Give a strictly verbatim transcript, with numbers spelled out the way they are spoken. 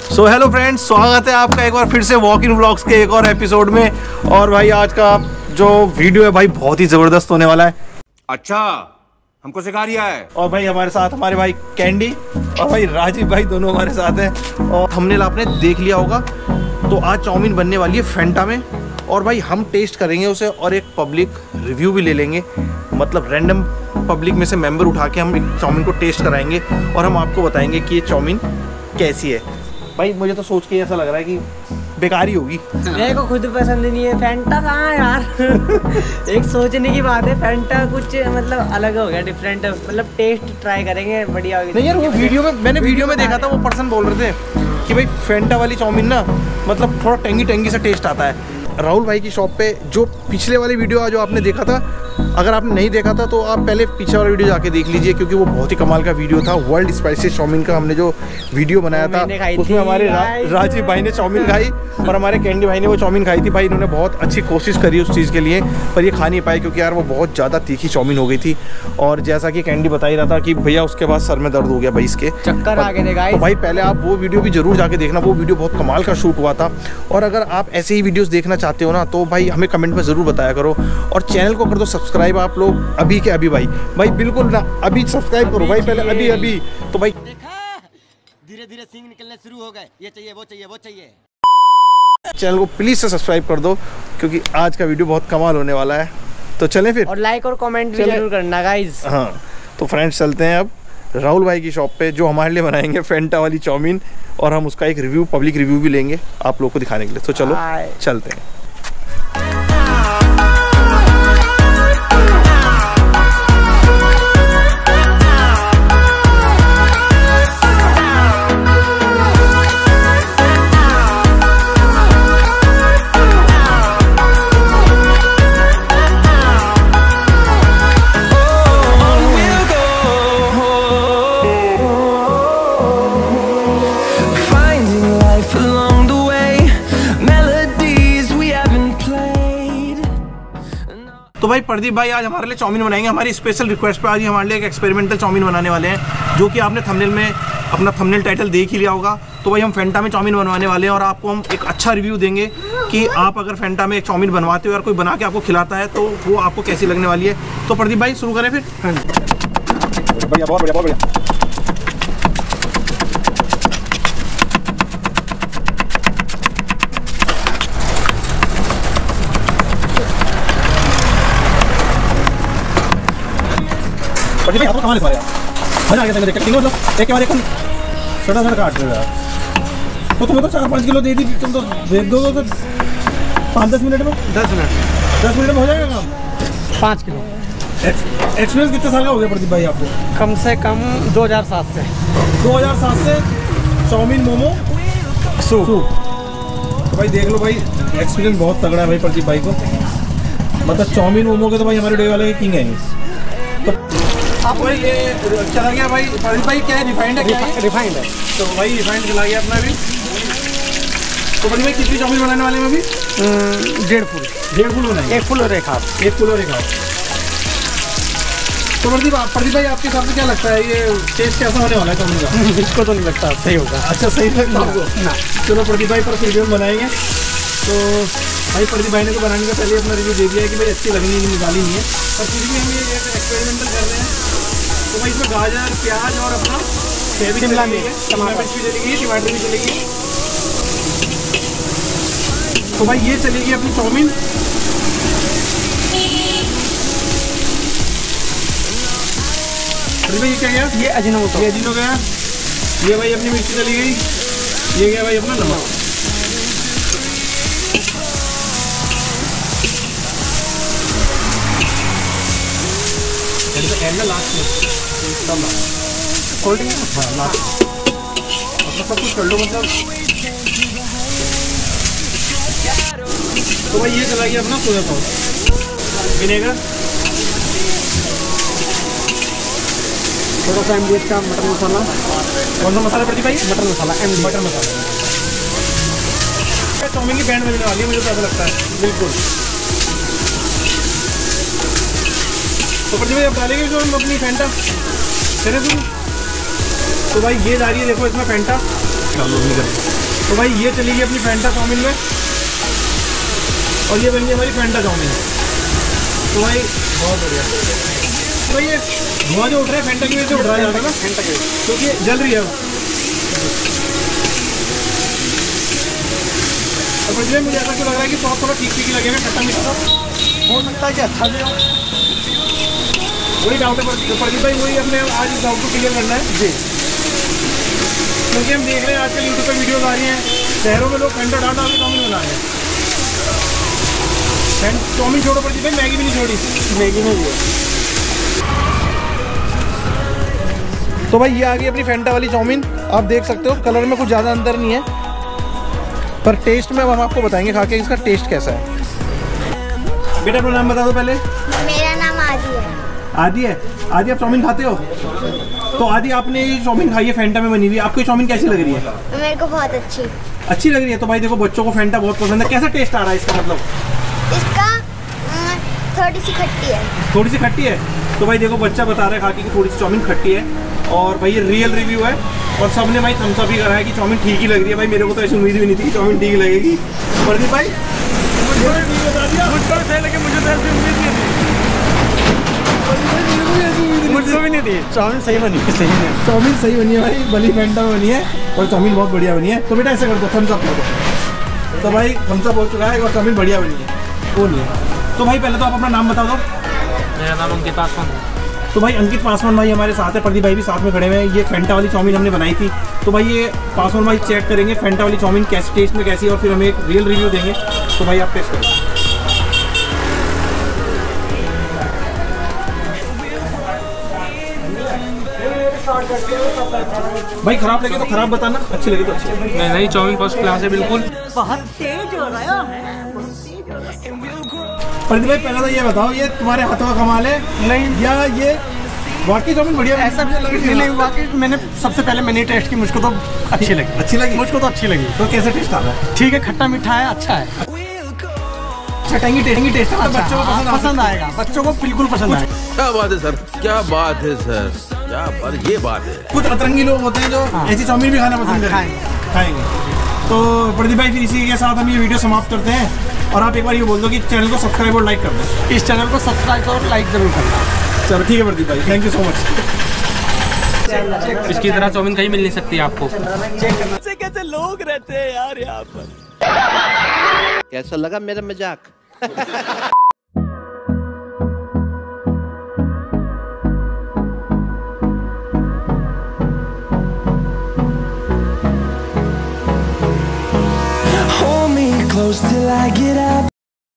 So hello friends, स्वागत है आपका एक बार फिर से वॉक इन व्लॉग्स के एक और एपिसोड में। और भाई आज का जो वीडियो है भाई बहुत ही जबरदस्त होने वाला है। अच्छा, हमको सिखा रिया है। और भाई हमारे साथ हमारे भाई कैंडी और भाई राजीव भाई दोनों हमारे साथ हैं। और थंबनेल आपने देख लिया होगा। तो आज चाउमीन बनने वाली है फेंटा में और भाई हम टेस्ट करेंगे उसे और एक पब्लिक रिव्यू भी ले लेंगे। मतलब रैंडम पब्लिक में से मेंबर उठा के हम एक चाउमीन को टेस्ट कराएंगे और हम आपको बताएंगे कि ये चाउमीन कैसी है। भाई मुझे तो सोच के ऐसा लग रहा है कि बेकार ही होगी। मेरे को खुद पसंद नहीं है फेंटा। कहाँ यार एक सोचने की बात है, फेंटा कुछ मतलब अलग हो गया, डिफरेंट। मतलब टेस्ट ट्राई करेंगे, बढ़िया होगी। नहीं यार, वो वीडियो में मैंने वीडियो में देखा था, वो पर्सन बोल रहे थे कि भाई फेंटा वाली चाउमीन ना मतलब थोड़ा टेंगी टेंगी सा टेस्ट आता है। राहुल भाई की शॉप पे जो पिछले वाली वीडियो जो आपने देखा था, अगर आपने नहीं देखा था तो आप पहले पीछे वाला वीडियो जाके देख लीजिए, क्योंकि वो बहुत ही कमाल का वीडियो था। वर्ल्ड स्पाइसी चाउमीन का हमने जो वीडियो बनाया था उसमें हमारे रा, राजीव भाई ने चाउमीन खाई और हमारे कैंडी भाई ने वो चाउमीन खाई थी। भाई इन्होंने बहुत अच्छी कोशिश करी उस चीज़ के लिए, पर ये खा नहीं पाए क्योंकि यार वो बहुत ज़्यादा तीखी चाउमीन हो गई थी। और जैसा कि कैंडी बता ही रहा था कि भैया उसके बाद सर में दर्द हो गया भाई, इसके चक्कर आ गए थे। भाई पहले आप वो वीडियो भी जरूर जाके देखना, वो वीडियो बहुत कमाल का शूट हुआ था। और अगर आप ऐसे ही वीडियोस देखना चाहते हो ना तो भाई हमें कमेंट में ज़रूर बताया करो और चैनल को कर दो सब्सक्राइब आप लोग अभी के अभी। भाई भाई बिल्कुल ना अभी सब्सक्राइब करो भाई, पहले अभी अभी। तो भाई धीरे धीरे सींग निकलने शुरू हो गए, ये चाहिए वो चाहिए वो चाहिए। चैनल को प्लीज़ से सब्सक्राइब कर दो क्योंकि आज का वीडियो बहुत कमाल होने वाला है। तो चलें फिर, और लाइक और कमेंट भी जरूर करना गाइज। हाँ तो फ्रेंड्स चलते हैं अब राहुल भाई की शॉप पे, जो हमारे लिए बनाएंगे फेंटा वाली चाउमीन और हम उसका एक रिव्यू पब्लिक रिव्यू भी लेंगे आप लोग को दिखाने के लिए। तो चलो चलते हैं। तो भाई प्रदीप भाई आज हमारे लिए चाउमीन बनाएंगे। हमारी स्पेशल रिक्वेस्ट पे आज ही हमारे लिए एक एक्सपेरिमेंटल चाउमीन बनाने वाले हैं, जो कि आपने थंबनेल में अपना थंबनेल टाइटल देख ही लिया होगा। तो भाई हम फेंटा में चाउमीन बनवाने वाले हैं और आपको हम एक अच्छा रिव्यू देंगे कि आप अगर फेंटा में एक चाउमीन बनवाते हो और कोई बना के आपको खिलाता है तो वो आपको कैसी लगने वाली है। तो प्रदीप भाई शुरू करें फिर। हाँ बढ़िया, बहुत बढ़िया, बहुत बढ़िया। आपको कहाँ ले पा रहे हैं? मजा आ गया देख, तीनों मतलब एक के बाद एक सड़ा सड़ा काट रहे हो। तो तुम्हें तो चार पाँच किलो दे दी, तुम तो दे दो तो पाँच दस मिनट में दस मिनट दस मिनट में हो जाएगा काम। पाँच किलो एक्सपीरियंस कितने साल का हो गया प्रदीप भाई आपको? कम से कम दो हज़ार सात से दो हज़ार सात से चाउमीन मोमो सूप। तो भाई देख लो भाई, एक्सपीरियंस बहुत तगड़ा है भाई प्रदीप भाई को। मतलब चाउमीन मोमो के तो भाई हमारे डे वाले के किंग है। तो आप भाई ये चला गया भाई प्रदीप भाई, क्या है रिफाइंड है? क्या है? रिफाइंड है। तो भाई रिफाइंड चला गया अपना भी। तो प्रदीप भाई कितनी चाउमीन बनाने वाले हैं अभी? डेढ़ फुल डेढ़ फुल बनाएंगे। एक फुल और एक हाफ। एक फुल और एक हाफ। तो प्रदीप आप प्रदीप भाई आपके हिसाब से क्या लगता है ये टेस्ट कैसा होने वाला है चाउमीन का? इसको तो नहीं लगता सही होगा। अच्छा सही लगता आपको ना? चलो प्रदीप भाई पर फिर भी हम बनाएंगे। तो भाई प्रदीप भाई ने तो बनाने का पहले अपना रिव्यू दे दिया है कि भाई अच्छी लगनी नहीं, निकाली नहीं है, पर फिर भी हम ये एक्सपेरिमेंटल कर रहे हैं। तो भाई इसमें गाजर, प्याज और अपना शिमला मिर्च, टमाटर भी चलेगी, टमाटर भी चलेगी। तो भाई ये चलेगी अपनी चाउमीन। अरे भाई ये क्या गया? ये अजीनोमोटो, ये अजीनो गया। ये भाई अपनी मिर्ची चली गई। ये गया भाई अपना नमक। लास्ट में कोल्ड ड्रिंक, हाँ लास्ट अपना सब कुछ कर लो मतलब। तो भाई ये चला गया अपना सोया सॉस, विनेगर, थोड़ा सा एमडीएच का मटर मसाला। कौन सा मसाला प्रदीप भाई? मटर मसाला, एम मटर मसाला। चाउमीन की बैंड बजने वाली है, मुझे तो ऐसा लगता है। बिल्कुल। तो प्रदीप भाई अब डालेंगे जो हम अपनी फेंटा, चले तुम। तो भाई ये जा रही है, देखो इसमें फेंटा। डाउनलोड नहीं करते। तो भाई ये चलेगी अपनी फैंटा चाउमीन में, और ये बन गई हमारी फैंटा चाउमीन। तो भाई बहुत बढ़िया। तो भाई ये धुआं जो उठ रहा है फैंटा की वजह से उठ रहा है ज़्यादा ना, फैंटा की क्योंकि जल रही है। और मुझे मुझे ऐसा क्यों लग रहा है कि सॉस थोड़ा ठीक ठीक ही लगेगा, खट्टा मीठा हो सकता है कि अच्छा भी हो। वही डाउट है प्रदीप भाई, वही अपने आज इस डाउट को क्लियर करना है जी, क्योंकि हम देख रहे हैं आजकल यूट्यूब पे वीडियोस आ रही हैं, शहरों में लोग फैंटा डाल डाल के चाउमीन बना रहे हैं। चाउमीन छोड़ो प्रदीप भाई, मैगी भी नहीं छोड़ी, मैगी में भी। तो भाई ये आ गई अपनी फैंटा वाली चाउमीन, आप देख सकते हो कलर में कुछ ज़्यादा अंतर नहीं है, पर टेस्ट में हम आपको बताएंगे खा के इसका टेस्ट कैसा है। बेटा अपना नाम बता दो पहले। मेरा नाम आदि है। आदि है? आदि आप चाउमीन खाते हो? तो आदि आपने ये चाउमीन खाई है फैंटा में बनी हुई, आपको ये चाउमीन कैसी लग रही है? मेरे को बहुत अच्छी अच्छी लग रही है। तो भाई देखो बच्चों को फैंटा बहुत पसंद है, कैसा टेस्ट आ रहा है इसका? मतलब इसका थोड़ी सी खट्टी है। थोड़ी सी खट्टी है? तो भाई देखो बच्चा बता रहा है खा के कि थोड़ी सी चाउमीन खट्टी है, और भाई ये रियल रिव्यू है, और सबने भाई थम्स अप ही करा है कि चाउमीन ठीक ही लग रही है। भाई मेरे को तो ऐसी उम्मीद भी नहीं थी कि चाउमीन ठीक लगेगी। प्रदीप भाई मुझको बता दिया, मुझको सही लगे, मुझे तो ऐसी उम्मीद नहीं थी, मुझको भी नहीं थी। चाउमीन सही बनी है, सही है, चाउमीन सही बनी है भाई, भली फैंटा में बनी है और चाउमीन बहुत बढ़िया बनी है। तो बेटा ऐसे कर दो, थम्स अप कर दो। तो भाई थम्स अप हो चुका है और चाउमीन बढ़िया बनी है, वो नहीं है। तो भाई पहले तो आप अपना नाम बता दो। मेरा नाम अंकित पासवान है। तो भाई अंकित पासवान भाई हमारे साथ है, प्रदीप भाई भी साथ में खड़े हुए हैं। ये फैंटा वाली चाउमीन हमने बनाई थी, तो भाई ये पासवान भाई चेक करेंगे फैंटा वाली चाउमीन कैसी टेस्ट में कैसी है, और फिर हमें एक रियल रिव्यू देंगे। तो भाई आप टेस्ट करें। भाई खराब लगे तो खराब बताना, अच्छी लगे तो अच्छी। नहीं नहीं, चाउमीन फर्स्ट क्लास है बिल्कुल। प्रदीप भाई पहले तो ये बताओ, ये तुम्हारे हाथों का कमाल है नहीं या ये वाकई चाउमीन बढ़िया? ऐसा भी लग रही नहीं, वाकई मैंने सबसे पहले मैंने टेस्ट की, मुझको तो अच्छी लगी। अच्छी लगी? मुझको तो अच्छी लगी। तो कैसे टेस्ट आ रहा है? ठीक है, खट्टा मीठा है, अच्छा है, अच्छा टेंगी टेंगी टेस्ट है, अच्छा, बच्चों को पसंद पसंद आएगा, बच्चों को बिल्कुल पसंद आएगा। क्या बात है सर, क्या बात है सर, क्या बात, ये बात है। कुछ अतरंगी लोग होते हैं जो ऐसी चाउमीन भी खाना पसंद करेंगे, खाएंगे। तो प्रदीप भाई फिर इसी के साथ हम ये वीडियो समाप्त करते हैं, और आप एक बार ये बोल दो कि चैनल को सब्सक्राइब और लाइक कर दो। इस चैनल को सब्सक्राइब और लाइक जरूर करना। चलो ठीक है प्रदीप भाई, थैंक यू सो मच। इसकी तरह चाउमीन कहीं मिल नहीं सकती आपको। कैसे कैसे लोग रहते हैं यार यहाँ पर। कैसा लगा मेरा मजाक? Hold me close till I get up.